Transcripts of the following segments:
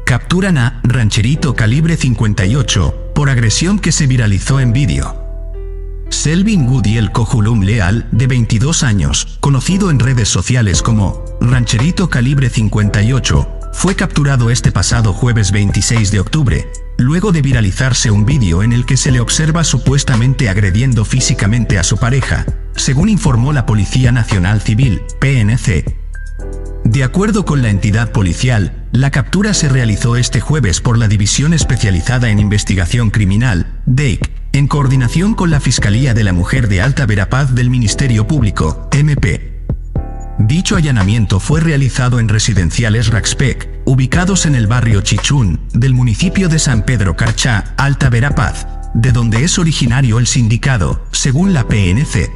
Capturan a Rancherito Calibre 58 por agresión que se viralizó en vídeo. Selvin Gudiel Cojulum Leal, de 22 años, conocido en redes sociales como Rancherito Calibre 58, fue capturado este pasado jueves 26 de octubre, luego de viralizarse un vídeo en el que se le observa supuestamente agrediendo físicamente a su pareja, según informó la Policía Nacional Civil, PNC. De acuerdo con la entidad policial, la captura se realizó este jueves por la División Especializada en Investigación Criminal, DEIC, en coordinación con la Fiscalía de la Mujer de Alta Verapaz del Ministerio Público, MP. Dicho allanamiento fue realizado en residenciales Raxpec, ubicados en el barrio Chichún, del municipio de San Pedro Carchá, Alta Verapaz, de donde es originario el sindicado, según la PNC.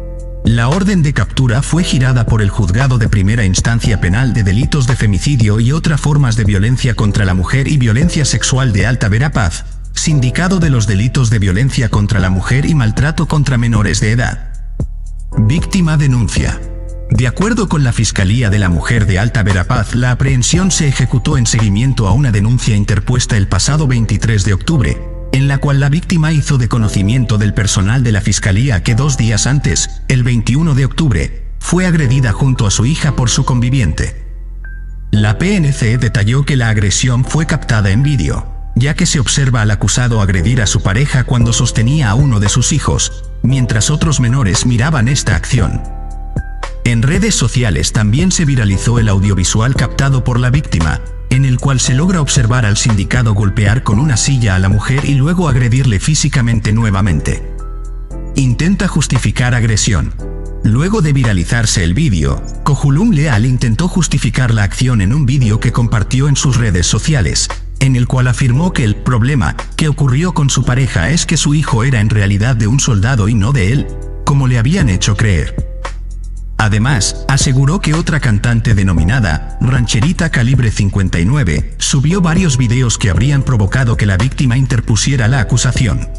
La orden de captura fue girada por el Juzgado de Primera Instancia Penal de Delitos de Femicidio y otras formas de violencia contra la mujer y violencia sexual de Alta Verapaz, Sindicato de los Delitos de Violencia contra la Mujer y Maltrato contra Menores de Edad. Víctima denuncia. De acuerdo con la Fiscalía de la Mujer de Alta Verapaz, la aprehensión se ejecutó en seguimiento a una denuncia interpuesta el pasado 23 de octubre, en la cual la víctima hizo de conocimiento del personal de la Fiscalía que 2 días antes, el 21 de octubre, fue agredida junto a su hija por su conviviente. La PNC detalló que la agresión fue captada en vídeo, ya que se observa al acusado agredir a su pareja cuando sostenía a uno de sus hijos, mientras otros menores miraban esta acción. En redes sociales también se viralizó el audiovisual captado por la víctima, en el cual se logra observar al sindicado golpear con una silla a la mujer y luego agredirle físicamente nuevamente. Intenta justificar agresión. Luego de viralizarse el vídeo, Cojulum Leal intentó justificar la acción en un vídeo que compartió en sus redes sociales, en el cual afirmó que el problema que ocurrió con su pareja es que su hijo era en realidad de un soldado y no de él, como le habían hecho creer. Además, aseguró que otra cantante denominada Rancherita Calibre 59 subió varios videos que habrían provocado que la víctima interpusiera la acusación.